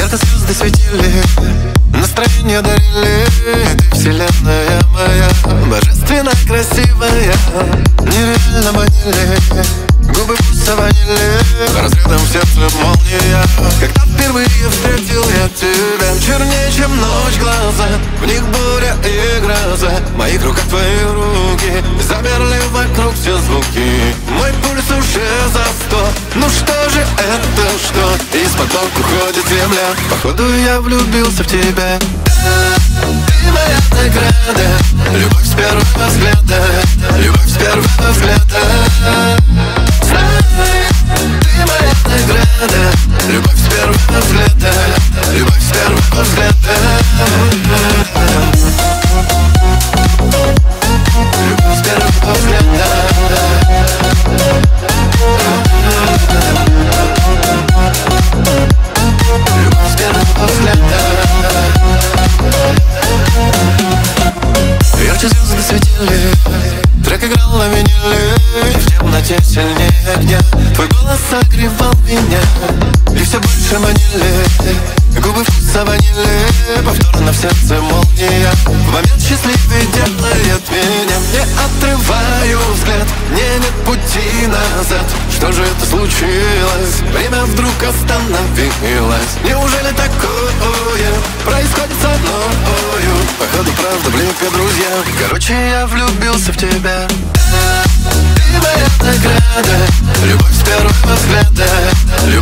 Ярко звезды светили, настроение дарили. Ты вселенная моя, божественно красивая. Нереально манили, губы вкуса ванили, разрядом в сердце молния. Когда впервые встретил я тебя, чернее, чем ночь глаза, в них буря и гроза. В моих руках твои руки, замерли вокруг все звуки. Мой пульс уже за 100. Ну что же это, что? Из-под ног уходит земля. Походу я влюбился в тебя. Ты моя награда, любовь с первого взгляда, любовь с первого взгляда. Знай, ты моя награда, любовь с первого взгляда, любовь с первого взгляда. Любовь с первого взгляда. Любовь с первого взгляда. Ярче звезды светили, трек играл на виниле. В темноте сильнее огня твой голос согревал меня. И все больше манили, губы вкуса ванили. Повторно в сердце молния, в момент счастливый делает меня. Не отрываю взгляд, нет пути назад. Что же это случилось? Время вдруг остановилось. Неужели такое происходит со мною? Походу правда близко, друзья. Короче, я влюбился в тебя. Ты моя награда, любовь с первого взгляда, любовь